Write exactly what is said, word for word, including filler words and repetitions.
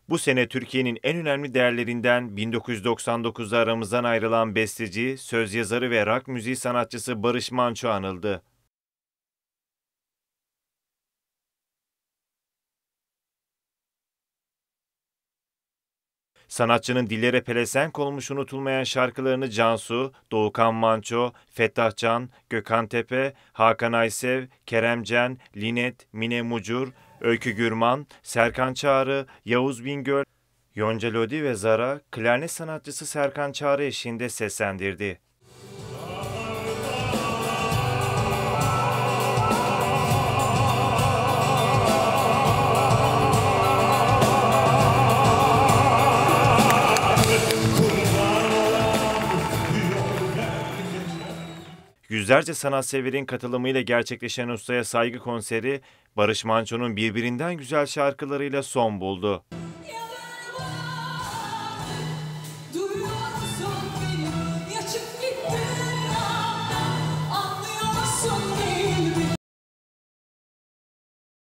Bu sene Türkiye'nin en önemli değerlerinden bin dokuz yüz doksan dokuzda aramızdan ayrılan besteci, söz yazarı ve rock müziği sanatçısı Barış Manço anıldı. Sanatçının dillere pelesenk olmuş unutulmayan şarkılarını Cansu, Doğukan Manço, Fettah Can, Gökhan Tepe, Hakan Aysev, Kerem Cen, Linet, Mine Mucur, Öykü Gürman, Serkan Çağrı, Yavuz Bingöl, Yonca Lodi ve Zara, klarnet sanatçısı Serkan Çağrı eşliğinde seslendirdi. Yüzlerce sanatseverin katılımıyla gerçekleşen Ustaya Saygı konseri, Barış Manço'nun birbirinden güzel şarkılarıyla son buldu.